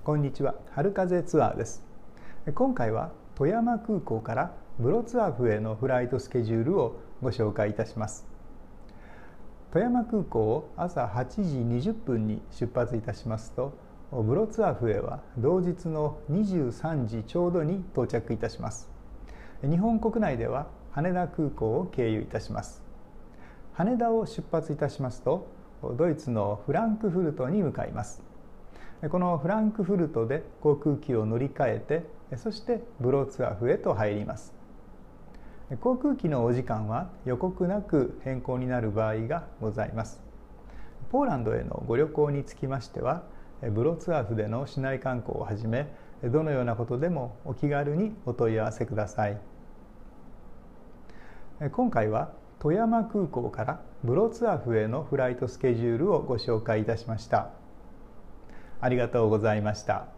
こんにちは。春風ツアーです。今回は富山空港からブロツワフへのフライトスケジュールをご紹介いたします。富山空港を朝8時20分に出発いたしますと、ブロツワフへは同日の23時ちょうどに到着いたします。日本国内では羽田空港を経由いたします。羽田を出発いたしますと、ドイツのフランクフルトに向かいます。このフランクフルトで航空機を乗り換えて、そしてブロツワフへと入ります。航空機のお時間は予告なく変更になる場合がございます。ポーランドへのご旅行につきましては、ブロツワフでの市内観光をはじめ、どのようなことでもお気軽にお問い合わせください。今回は富山空港からブロツワフへのフライトスケジュールをご紹介いたしました。ありがとうございました。